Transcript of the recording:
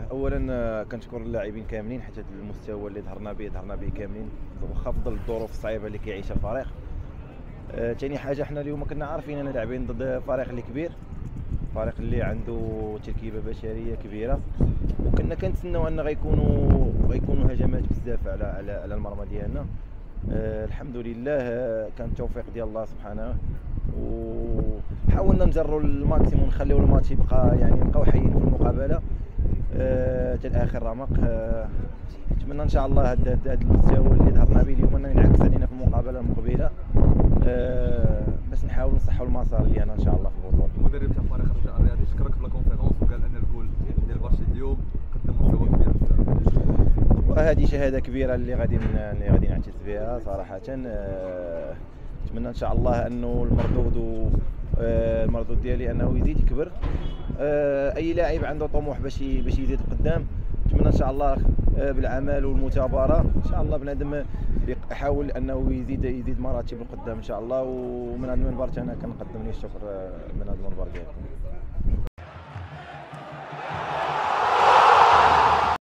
اولا كنشكر اللاعبين كاملين، حيت هذا المستوى اللي ظهرنا به كاملين واخا في ظل الظروف الصعيبه اللي كيعيشها الفريق. ثاني حاجه، حنا اليوم كنا عارفين اننا لاعبين ضد فريق اللي كبير، فريق اللي عنده تركيبه بشريه كبيره، وكنا كنتسناو ان غيكونوا هجمات بزاف على المرمى ديالنا. الحمد لله كان التوفيق ديال الله سبحانه، وحاولنا نجروا الماكسيموم، نخليو الماتش نبقاو حيين في المقابله حتى اخر رمق. نتمنى ان شاء الله هذا المستوى اللي ظهرنا به اليوم انه ينعكس علينا في المقابله المقبله، باش نحاول نصحوا المسار ديالنا ان شاء الله في البطوله. المدرب تاع فريق الرجاء الرياضي شكرك في لا كونفيرونس وقال ان الجول ديال برشا اليوم قدم مستوى كبير بزاف، وهذه شهاده كبيره اللي غادي نعتز بها صراحه. نتمنى ان شاء الله انه المردود ديالي انه يزيد يكبر. اي لاعب عنده طموح باش يزيد قدام، نتمنى ان شاء الله بالعمل والمثابره ان شاء الله بنادم يحاول انه يزيد مراتب القدام ان شاء الله. ومن هذا المنبر انا كنقدم ليه الشكر من هذا المنبر ديالكم.